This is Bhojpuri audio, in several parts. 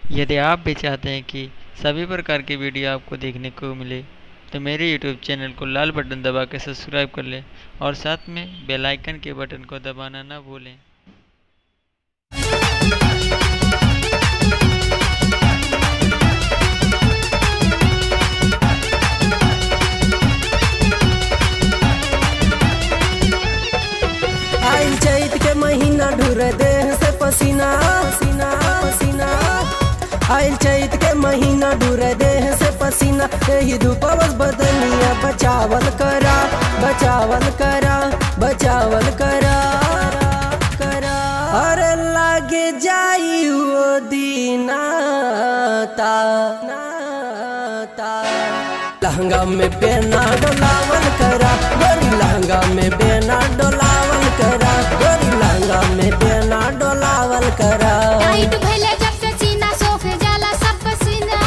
यदि आप भी चाहते हैं कि सभी प्रकार की वीडियो आपको देखने को मिले तो मेरे YouTube चैनल को लाल बटन दबा के सब्सक्राइब कर लें और साथ में बेल आइकन के बटन को दबाना ना भूलें। आइल चैत के महीना ढूर देह से पसीना पसीना पसीना। आइल चैत के महीना ढूर देह से पसीना। यही धूपवस बदनिया बचावल करा बचावल करा बचावल करा करा। अरे लागे जाई वो दीना ता लहंगा में बेना डोलावल करा गोरी लहंगा में बेना डोलावल करा गोरी लहंगा में बेना डोलावल करा। टाइट भइले जब से सीना सोख जाला सब पसीना।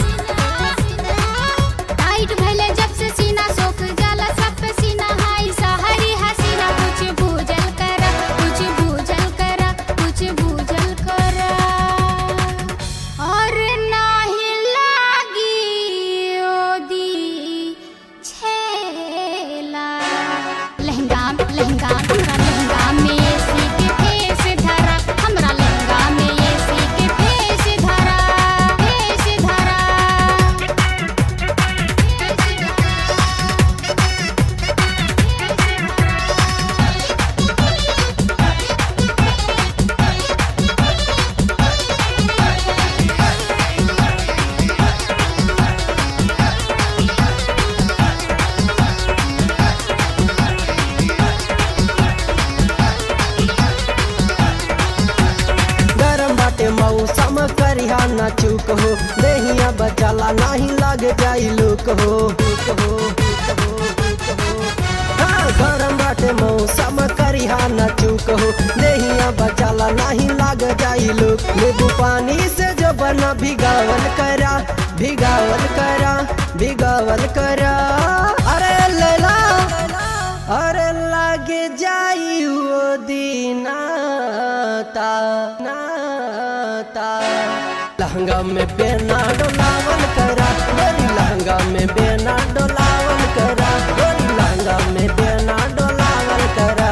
टाइट भइले जब से सीना सोख जाला सब पसीना। हाय सहरी हसीना कुछ भूजल करा कुछ भूजल करा कुछ भूजल करा। और नाही लागी ओदी छेला। लहंगा लहंगा हमरा लहंगा में एसी के फेस धरा। हमरा लहंगा में एसी के फेस धरा फेस धरा। गरम बाटे मौसम करिहा ना चूक हो देहिया बचाला नहीं लागे जाई लूक हो हाँ, गरम बाटे मौसम करिहा ना चूक हो देहिया बचाला नहीं लागे जाई लूक। नींबू पानी से जो बना भिगावल करा भिगावल करा भिगावल करा। अरे लैला अरे लागे जाई वो दीना ता लहंगा में बेना डोलावल करा गोरी लहंगा में बेना डोलावल करा गोरी लहंगा में बेना डोलावल करा।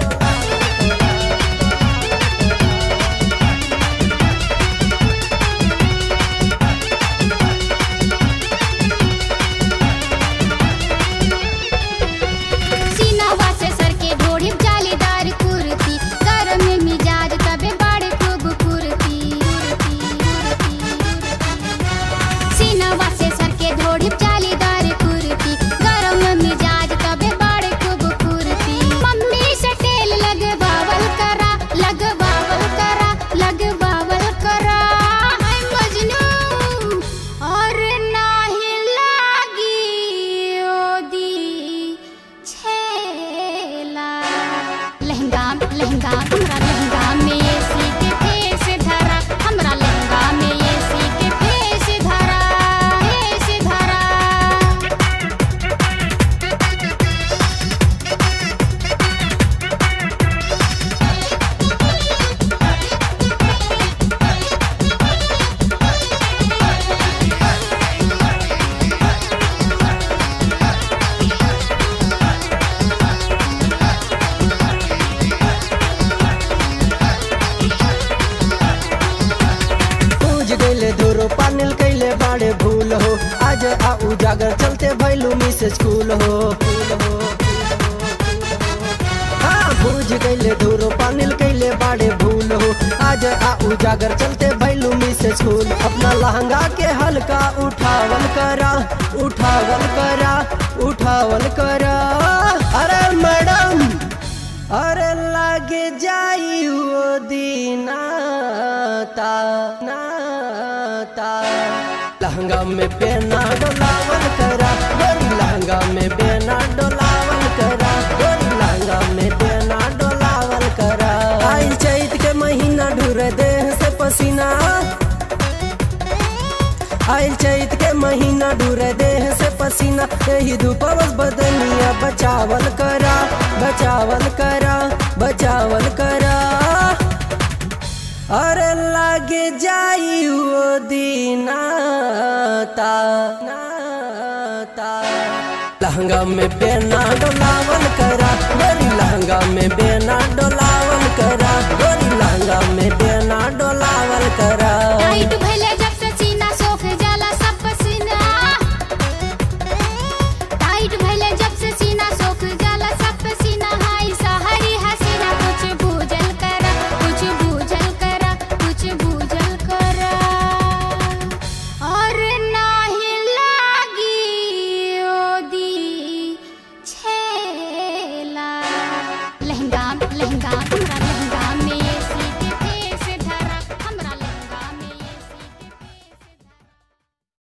सीनावा से सर के ढोढ़ी जालीदार कुर्ती। गरम मिजाज तबे बड़े खूब कुर्ती। सीनावा से सर के ढोढ़ी जालीदार कुर्ती। गरम मिजाज तबे बड़े खूब कुर्ती। मम्मी से तेल लगवावल करा लगवावल करा लगवावल करा। हाय मजनू और नाही लागी ओदी छेला। लहंगा लहंगा हमरा लहंगा में एसी के फेस धरा। हमरा लहंगा में एसी के फेस धरा फेस धरा। पूज गईले धोरो पानिल कैले बाड़े भूल हो आज आ उजागर चलते भैलू मिस स्कूल हो हाँ पूज गईले धोरो पानिल कैले बाड़े भूल हो आज आ उजागर चलते भैलू मिस स्कूल। अपना लहंगा के हल्का उठावल करा उठावल करा उठावल करा। अरे मैडम अरे लागे जाई वो दीना ता लहंगा में बेना डोलावल करा गोरी लहंगा में बेना डोलावल करा गोरी लहंगा में बेना डोलावल करा। आइल चैत के महीना ढूर देह से पसीना। आइल चैत के महीना ढूर देह से पसीना। यही धूपवस बदनिया बचावल करा बचावल करा बचावल करा। अरे लागे जाई वो दीनाता लहंगा में बेना डोलावल करा, मेरी लहंगा में बेना डोला